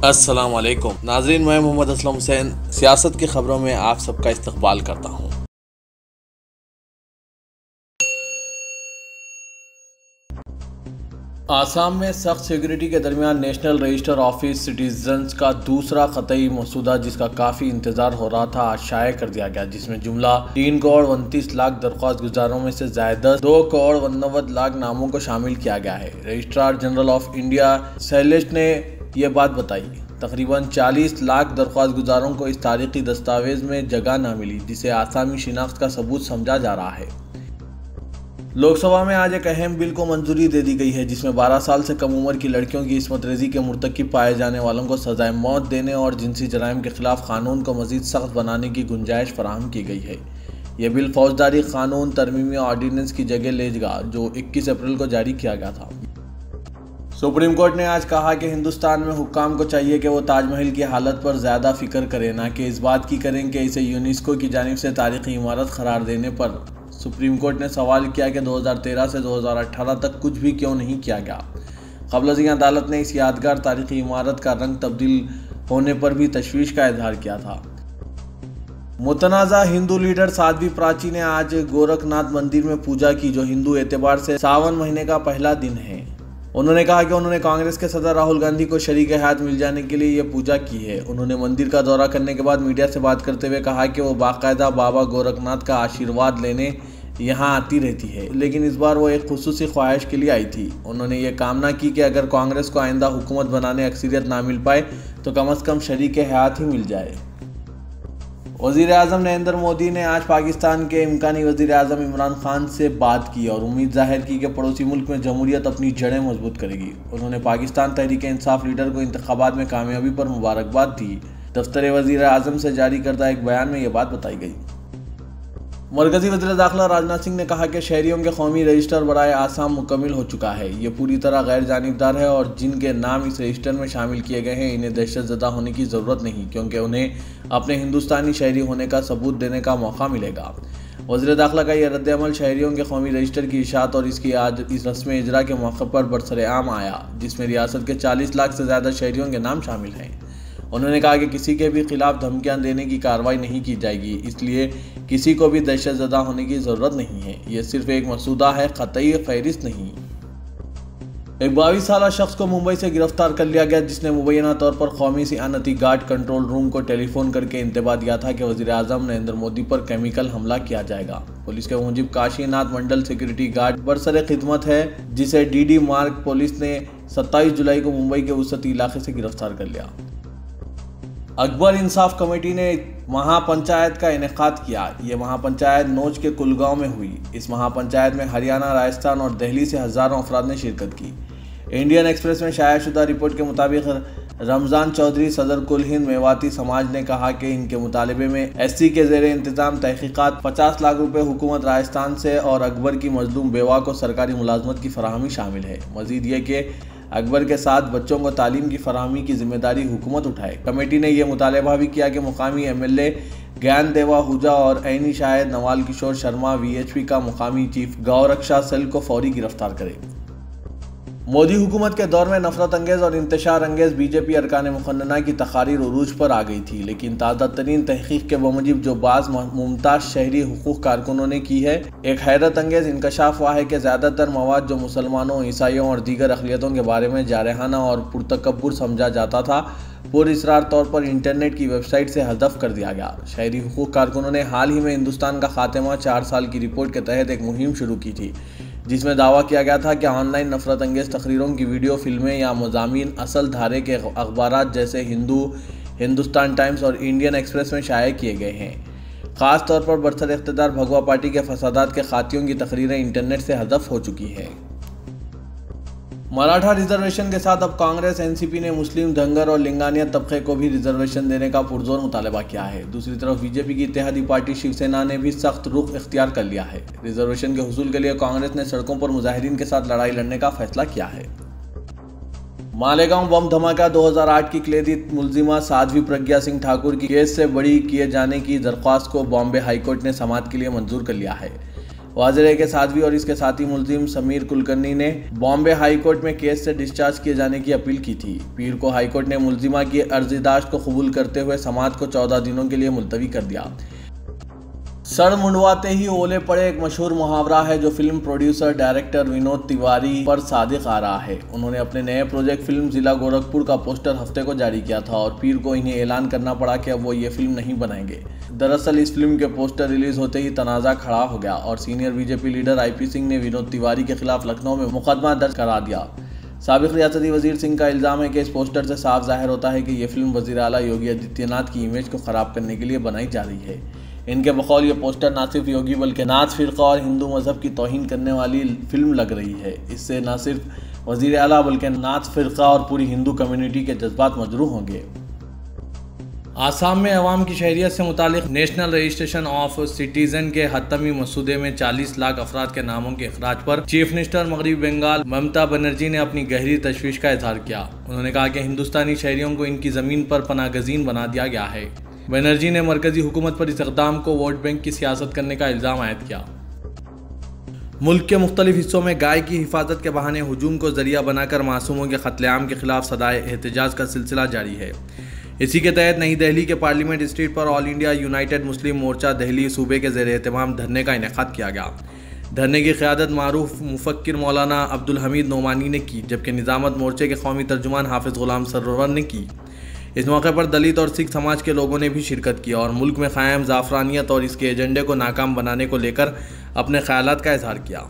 अस्सलाम वालेकुम नाजरीन, मैं मोहम्मद असलम हुसैन सियासत की खबरों में आप सबका इस्तकबाल करता हूँ। आसाम में सख्त सिक्योरिटी के दरमियान नेशनल रजिस्टर ऑफिस सिटीजन्स का दूसरा ख़तई मसूदा, जिसका काफ़ी इंतज़ार हो रहा था, आज शाये कर दिया गया, जिसमें जुमला 3 करोड़ 29 लाख दरख्वास्त गुजारों में से ज़ायदा 2 करोड़ 89 लाख नामों को शामिल किया गया है। Registrar General of India Shailesh ने यह बात बताई। तकरीबन 40 लाख दरख्वास्त गुजारों को इस तारीखी दस्तावेज में जगह न मिली, जिसे आसामी शिनाख्त का सबूत समझा जा रहा है। लोकसभा में आज एक अहम बिल को मंजूरी दे दी गई है, जिसमें 12 साल से कम उम्र की लड़कियों की इस्मत रेजी के मुर्तकिब पाए जाने वालों को सजाए मौत देने और जिनसी जराइम के खिलाफ कानून को मजीद सख्त बनाने की गुंजाइश फराहम की गई है। यह बिल फौजदारी कानून तरमीमी ऑर्डीनेंस की जगह लेगा, जो 21 अप्रैल को जारी किया गया था। सुप्रीम कोर्ट ने आज कहा कि हिंदुस्तान में हुक्काम को चाहिए कि वो ताजमहल की हालत पर ज़्यादा फिक्र करें, ना कि इस बात की करें कि इसे यूनेस्को की जानिब से तारीखी इमारत करार देने पर। सुप्रीम कोर्ट ने सवाल किया कि 2013 से 2018 तक कुछ भी क्यों नहीं किया गया। क़ब्ल अदालत ने इस यादगार तारीखी इमारत का रंग तब्दील होने पर भी तशवीश का इजहार किया था। मुतनाज़ा हिंदू लीडर साध्वी प्राची ने आज गोरखनाथ मंदिर में पूजा की, जो हिंदू एतबार से सावन महीने का पहला दिन है। उन्होंने कहा कि उन्होंने कांग्रेस के सदर राहुल गांधी को शरीक हाथ मिल जाने के लिए ये पूजा की है। उन्होंने मंदिर का दौरा करने के बाद मीडिया से बात करते हुए कहा कि वो बाकायदा बाबा गोरखनाथ का आशीर्वाद लेने यहाँ आती रहती है, लेकिन इस बार वो एक खुसूसी ख्वाहिश के लिए आई थी। उन्होंने ये कामना की कि अगर कांग्रेस को आइंदा हुकूमत बनाने अक्सरियत ना मिल पाए तो कम अज़ कम शरीक हाथ ही मिल जाए। वज़ीर आज़म नरेंद्र मोदी ने आज पाकिस्तान के इम्कानी वज़ीर आज़म इमरान खान से बात की और उम्मीद जाहिर की कि पड़ोसी मुल्क में जमहूरियत अपनी जड़ें मजबूत करेगी। उन्होंने पाकिस्तान तहरीक इंसाफ लीडर को इंतखाबात में कामयाबी पर मुबारकबाद दी। दफ्तर वज़ीर आज़म से जारी करदा एक बयान में यह बात बताई गई। मरकज़ी वज़ीर दाखिला राजनाथ सिंह ने कहा कि शहरियों के कौमी रजिस्टर बराए आसाम मुकम्मल हो चुका है। ये पूरी तरह गैर जानिबदार है और जिनके नाम इस रजिस्टर में शामिल किए गए हैं, इन्हें दहशतज़दा होने की ज़रूरत नहीं, क्योंकि उन्हें अपने हिंदुस्तानी शहरी होने का सबूत देने का मौका मिलेगा। वज़ीर दाखिला का यह रद्द-ए-अमल शहरियों के कौमी रजिस्टर की इशाअत और इसकी आज इस रस्म इजरा के मौके पर बरसरे-आम आया, जिसमें रियासत के 40 लाख से ज़्यादा शहरियों के नाम शामिल हैं। उन्होंने कहा कि किसी के भी खिलाफ धमकियां देने की कार्रवाई नहीं की जाएगी, इसलिए किसी को भी दहशतज़दा होने की ज़रूरत नहीं है। यह सिर्फ एक मसूदा है, ख़तई फ़हरिस्त नहीं। एक 22 साला शख्स को मुंबई से गिरफ्तार कर लिया गया, जिसने मुबैना तौर पर कौमी सियानती गार्ड कंट्रोल रूम को टेलीफोन करके इंतबाह दिया था कि वज़ीर आज़म नरेंद्र मोदी पर केमिकल हमला किया जाएगा। पुलिस के मुजिब काशीनाथ मंडल सिक्योरिटी गार्ड बरसरे खिदमत है, जिसे डीडी मार्ग पुलिस ने 27 जुलाई को मुंबई के वसती इलाके से गिरफ्तार कर लिया। अकबर इंसाफ कमेटी ने महापंचायत का इनेकाद किया। ये महापंचायत नोच के कुलगांव में हुई। इस महापंचायत में हरियाणा, राजस्थान और दिल्ली से हज़ारों अफराद ने शिरकत की। इंडियन एक्सप्रेस में शायाशुदा रिपोर्ट के मुताबिक रमज़ान चौधरी सदर कुल हिंद मेवाती समाज ने कहा कि इनके मुतालबे में SC के ज़ेरे इंतज़ाम तहकीकात 50 लाख रुपए हुकूमत राजस्थान से और अकबर की मजलूम बेवा को सरकारी मुलाजमत की फराहमी शामिल है। मज़ीद ये कि अकबर के साथ बच्चों को तालीम की फराहमी की जिम्मेदारी हुकूमत उठाए। कमेटी ने यह मुतालबा भी किया कि मुकामी MLA ज्ञान देवा हुजा और ऐनी शाहिद नवाल किशोर शर्मा VHP का मुकामी चीफ गौ रक्षा सेल को फौरी गिरफ्तार करे। मोदी हुकूमत के दौर में नफरत अंगेज और इंतशार अंगेज BJP अरकान मुखन्ना की तकारीर उरूज पर आ गई थी, लेकिन ताज़ा तरीन तहकीक के बमुजिब जो बाज़ मुमताज़ शहरी हुकूक कारकुनों ने की है, एक हैरत अंगेज इंकशाफ हुआ है कि ज़्यादातर मवाद जो मुसलमानों, ईसाइयों और दीगर अक़लियतों के बारे में जारहाना और पुरतकब्बुर समझा जाता था, पुरइसरार तौर पर इंटरनेट की वेबसाइट से हज़फ कर दिया गया। शहरी हुकूक कारकुनों ने हाल ही में हिंदुस्तान का खात्मा 4 साल की रिपोर्ट के तहत एक मुहिम शुरू की थी, जिसमें दावा किया गया था कि ऑनलाइन नफरत अंगेज़ तकरीरों की वीडियो फिल्में या मज़ामीन असल धारे के अखबारात जैसे हिंदू, हिंदुस्तान टाइम्स और इंडियन एक्सप्रेस में शाये किए गए हैं। ख़ास तौर पर बरसर इख्तिदार भगवा पार्टी के फसादात के खातियों की तकरीरें इंटरनेट से हज़फ हो चुकी हैं। मराठा रिजर्वेशन के साथ अब कांग्रेस NCP ने मुस्लिम, धंगर और लिंगानियत तबके को भी रिजर्वेशन देने का पुरजोर मुतालबा किया है। दूसरी तरफ BJP की इत्तेहादी पार्टी शिवसेना ने भी सख्त रुख इख्तियार कर लिया है। रिजर्वेशन के हुसूल के लिए कांग्रेस ने सड़कों पर मुजाहिरीन के साथ लड़ाई लड़ने का फैसला किया है। मालेगांव बम धमाका 2008 की क्लेदी मुलजिमा साध्वी प्रज्ञा सिंह ठाकुर की केस से बरी किए जाने की दरख्वास्त को बॉम्बे हाईकोर्ट ने समाअत के लिए मंजूर कर लिया है। वाज़ेह के साध्वी और इसके साथी मुलजिम समीर कुलकर्णी ने बॉम्बे हाई कोर्ट में केस से डिस्चार्ज किए जाने की अपील की थी। पीर को हाई कोर्ट ने मुलजिमा की अर्जीदाश्त को कबूल करते हुए समाअत को 14 दिनों के लिए मुलतवी कर दिया। सड़ मुंडवाते ही ओले पड़े एक मशहूर मुहावरा है जो film producer director Vinod Tiwari पर सादिक आ रहा है। उन्होंने अपने नए प्रोजेक्ट फिल्म जिला गोरखपुर का पोस्टर हफ्ते को जारी किया था और पीर को इन्हें ऐलान करना पड़ा कि अब वो ये फिल्म नहीं बनाएंगे। दरअसल इस फिल्म के पोस्टर रिलीज होते ही तनाज़ा खड़ा हो गया और senior BJP leader IP Singh ने विनोद तिवारी के खिलाफ लखनऊ में मुकदमा दर्ज करा दिया। साबिक रियासती वजीर सिंह का इल्ज़ाम है कि इस पोस्टर से साफ जाहिर होता है कि ये फिल्म वज़ीर आला योगी आदित्यनाथ की इमेज को ख़राब करने के लिए बनाई जा रही है। इनके बकौल ये पोस्टर ना सिर्फ योगी बल्कि नाथ फ़िरक़ा और हिंदू मज़हब की तौहीन करने वाली फिल्म लग रही है। इससे न सिर्फ वज़ीर आला बल्कि नाथ फ़िरक़ा और पूरी हिंदू कम्युनिटी के जज्बात मजरूह होंगे। आसाम में अवाम की शहरियत से मुतालिक नेशनल रजिस्ट्रेशन ऑफ सिटीजन के हतमी मसूदे में 40 लाख अफराद के नामों के अखराज पर चीफ मिनिस्टर मगरबी बंगाल ममता बनर्जी ने अपनी गहरी तशवीश का इजहार किया। उन्होंने कहा कि हिंदुस्तानी शहरियों को इनकी ज़मीन पर पनागज़ीन बना दिया गया है। बनर्जी ने मरकजी हुकूमत पर इस इक़दाम को वोट बैंक की सियासत करने का इल्ज़ाम आयद किया। मुल्क के मुख्तलिफ हिस्सों में गाय की हिफाजत के बहाने हुजूम को जरिया बनाकर मासूमों के कत्लेआम के खिलाफ सदाए एहतजाज का सिलसिला जारी है। इसी के तहत नई दिल्ली के पार्लियामेंट स्ट्रीट पर All India United Muslim Morcha Delhi सूबे के ज़ेर एहतमाम धरने का इनेकाद किया गया। धरने की क़यादत मारूफ मुफक्किर मौलाना अब्दुल हमीद नोमानी ने की, जबकि निज़ामत मोर्चे के कौमी तर्जुमान हाफिज़ ग़ुलाम सरवर ने की। इस मौके पर दलित और सिख समाज के लोगों ने भी शिरकत की और मुल्क में क़ायम ज़ाफ़रानियत और इसके एजेंडे को नाकाम बनाने को लेकर अपने ख़यालात का इजहार किया।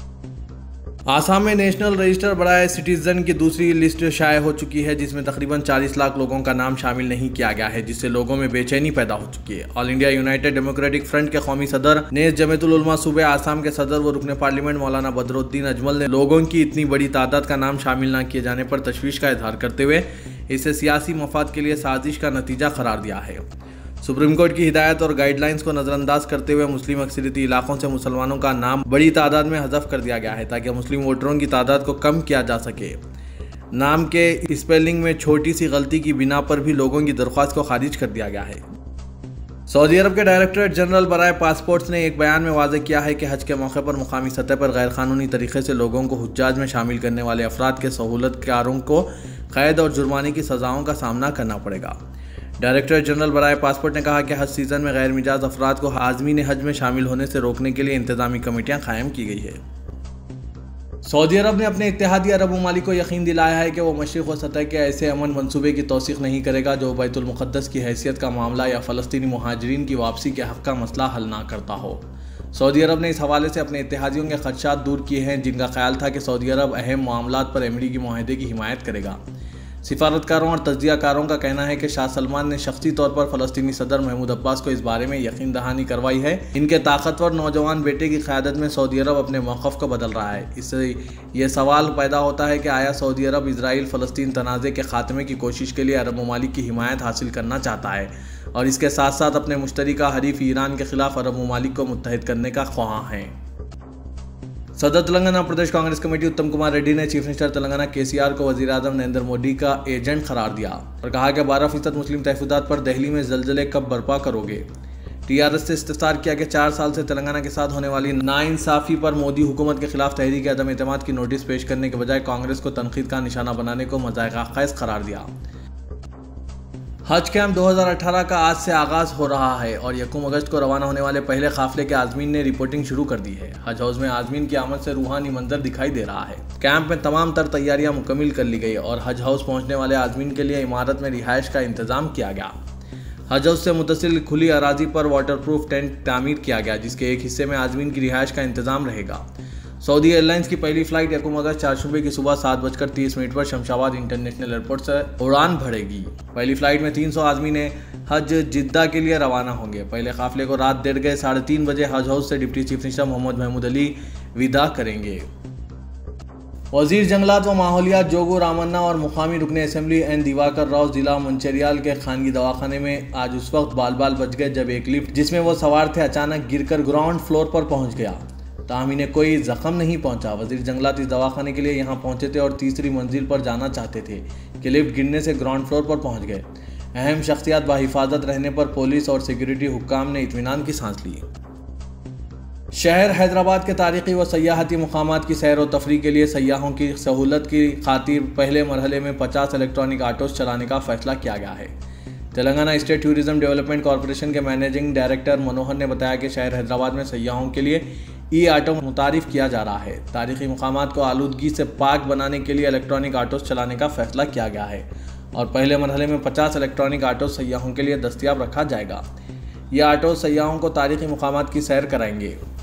आसाम में नेशनल रजिस्टर बराए सिटीज़न की दूसरी लिस्ट शाये हो चुकी है, जिसमें तकरीबन 40 लाख लोगों का नाम शामिल नहीं किया गया है, जिससे लोगों में बेचैनी पैदा हो चुकी है। All India United Democratic Front के कौमी सदर नेज़ जमीयतुल उलमा सूबे आसाम के सदर व रुकन पार्लियामेंट मौलाना बदरुद्दीन अजमल ने लोगों की इतनी बड़ी तादाद का नाम शामिल न किए जाने पर तशवीश का इजहार करते हुए इसे सियासी मफाद के लिए साजिश का नतीजा करार दिया है। सुप्रीम कोर्ट की हिदायत और गाइडलाइंस को नज़रअंदाज करते हुए मुस्लिम अक्सरियती इलाकों से मुसलमानों का नाम बड़ी तादाद में हज़फ कर दिया गया है ताकि मुस्लिम वोटरों की तादाद को कम किया जा सके। नाम के स्पेलिंग में छोटी सी गलती की बिना पर भी लोगों की दरख्वास्त को खारिज कर दिया गया है। सऊदी अरब के डायरेक्टरेट जनरल बराए पासपोर्ट्स ने एक बयान में वाज़ेह किया है कि हज के मौके पर मुकामी सतह पर गैर कानूनी तरीके से लोगों को हुज्जाज में शामिल करने वाले अफराद के सहूलतकारों को कैद और जुर्माने की सज़ाओं का सामना करना पड़ेगा। डायरेक्टरेट जनरल बराए पासपोर्ट ने कहा कि हज सीज़न में गैर मिजाज अफराद को आज़मीन हज में शामिल होने से रोकने के लिए इंतजामी कमेटियाँ कायम की गई है। सऊदी अरब ने अपने इत्तेहादी अरब ममालिक को यकीन दिलाया है कि वो मशरिक़ व सतह के ऐसे अमन मंसूबे की तौसीक़ नहीं करेगा जो बैतुल मुक़द्दस की हैसियत का मामला या फ़लस्तीनी मुहाजिरीन की वापसी के हक़ का मसला हल ना करता हो। सऊदी अरब ने इस हवाले से अपने इत्तेहादियों के ख़दशात दूर किए हैं, जिनका ख्याल था कि सऊदी अरब अहम मामलात पर अमरीकी मुआहदे की हिमायत करेगा। सिफारतकारों और तज्ज़ियाकारों का कहना है कि शाह सलमान ने शख्सी तौर पर फ़लस्तीनी सदर महमूद अब्बास को इस बारे में यकीन दहानी करवाई है। इनके ताकतवर नौजवान बेटे की क़यादत में सऊदी अरब अपने मौक़िफ़ को बदल रहा है। इससे यह सवाल पैदा होता है कि आया सऊदी अरब इजराइल फ़लस्तीन तनाज़े के ख़ात्मे की कोशिश के लिए अरब ममालिक की हिमायत हासिल करना चाहता है और इसके साथ साथ अपने मुश्तरका हरीफ ईरान के ख़िलाफ़ अरब ममालिक को मुत्तहिद करने का ख्वाह है। सदर तेलंगाना प्रदेश कांग्रेस कमेटी उत्तम कुमार रेड्डी ने चीफ मिनिस्टर तेलंगाना KCR को वज़ीर आज़म नरेंद्र मोदी का एजेंट करार दिया और कहा कि 12% मुस्लिम तहफ़्फ़ुज़ात पर दिल्ली में ज़लज़ले कब बर्पा करोगे। TRS से इस्तफ़सार किया कि 4 साल से तेलंगाना के साथ होने वाली नाइंसाफ़ी पर मोदी हुकूमत के खिलाफ तहरीक अदम एतमाद की नोटिस पेश करने के बजाय कांग्रेस को तनक़ीद का निशाना बनाने को मज़ाक़ ख़ैज़ करार दिया। हज कैंप 2018 का आज से आगाज़ हो रहा है और 1 अगस्त को रवाना होने वाले पहले काफ़िले के आज़मीन ने रिपोर्टिंग शुरू कर दी है। हज हाउस में आज़मीन की आमद से रूहानी मंजर दिखाई दे रहा है। कैंप में तमाम तर तैयारियां मुकम्मल कर ली गई और हज हाउस पहुंचने वाले आज़मीन के लिए इमारत में रिहाइश का इंतज़ाम किया गया। हज हाउस से मुतसिल खुली अराजी पर वाटरप्रूफ टेंट तामीर किया गया, जिसके एक हिस्से में आज़मीन की रिहाइश का इंतज़ाम रहेगा। सऊदी एयरलाइंस की पहली फ़्लाइट 1 अगस्त चारशुबे की सुबह 7:30 पर शमशाबाद इंटरनेशनल एयरपोर्ट से उड़ान भरेगी। पहली फ़्लाइट में 300 आज़मीन हज जिद्दा के लिए रवाना होंगे। पहले काफ़िले को रात 3:30 बजे हज हाउस से deputy chief minister Mohammed Mahmood Ali विदा करेंगे। वज़ीर जंगलात व माहौलियात जोगू रामन्ना और मुकामी रुकन असम्बली एन दिवाकर राव जिला मंचरियाल के खानगी दवाखाने में आज उस वक्त बाल बच गए जब एक लिफ्ट जिसमें वो सवार थे अचानक गिरकर ग्राउंड फ्लोर पर पहुंच गया। ताहम इन्हें कोई जख्म नहीं पहुंचा। वज़ीर जंगलात इस दवाखाने के लिए यहां पहुंचे थे और तीसरी मंजिल पर जाना चाहते थे कि लिफ्ट गिरने से ग्राउंड फ्लोर पर पहुंच गए। अहम शख्सियात बाहिफाजत रहने पर पुलिस और सिक्योरिटी हुक्काम ने इत्मीनान की सांस ली। शहर हैदराबाद के तारीखी व सयाहती मुकामात की सैर व तफरी के लिए सयाहों की सहूलत की खातिर पहले मरहले में 50 इलेक्ट्रॉनिक ऑटोज़ चलाने का फैसला किया गया है। Telangana state tourism development corporation के मैनेजिंग डायरेक्टर मनोहर ने बताया कि शहर हैदराबाद में सयाहों के लिए ई ऑटो मुतारिफ किया जा रहा है। तारीखी मुकामात को आलूदगी से पाक बनाने के लिए इलेक्ट्रॉनिक ऑटोज़ चलाने का फैसला किया गया है और पहले मरहले में 50 इलेक्ट्रॉनिक ऑटो सयाहों के लिए दस्तियाब रखा जाएगा। ये ऑटो सयाहों को तारीखी मुकामात की सैर कराएंगे।